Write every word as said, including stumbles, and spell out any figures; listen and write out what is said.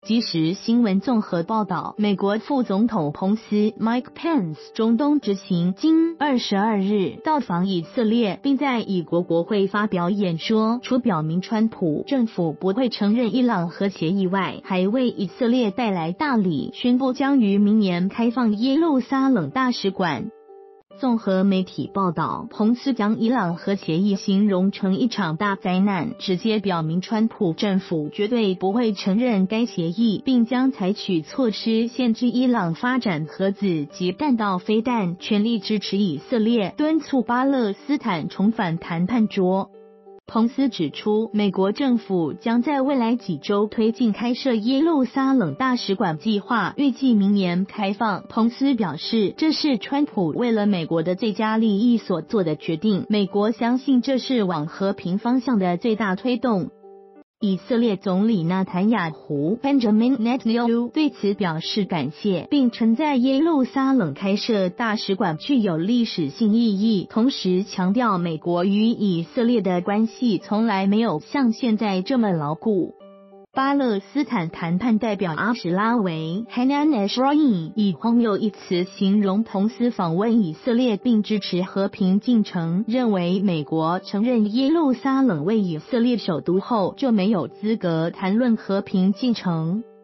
即时新闻综合报道，美国副总统彭斯 Mike Pence 中东之行今二十二日到访以色列，并在以国国会发表演说，除表明川普政府不会承认伊朗核协议外，还为以色列带来大礼，宣布将于明年开放耶路撒冷大使馆。综合媒体报道，彭斯将伊朗核协议形容成一场大灾难，直接表明川普政府绝对不会承认该协议，并将采取措施限制伊朗发展核子及弹道飞弹，全力支持以色列，敦促巴勒斯坦重返谈判桌。彭斯指出，美国政府将在未来几周推进开设耶路撒冷大使馆计划，预计明年开放。彭斯表示，这是川普为了美国的最佳利益所做的决定，美国相信这是往和平方向的最大推动。以色列总理纳坦雅胡 Benjamin Netanyahu 对此表示感谢，并称在耶路撒冷开设大使馆具有历史性意义，同时强调美国与以色列的关系从来没有像现在这么牢固。巴勒斯坦谈判代表阿什拉维 Hanan Ashrawi 以荒谬一词形容彭斯访问以色列并支持和平进程，认为美国承认耶路撒冷为以色列首都后就没有资格谈论和平进程。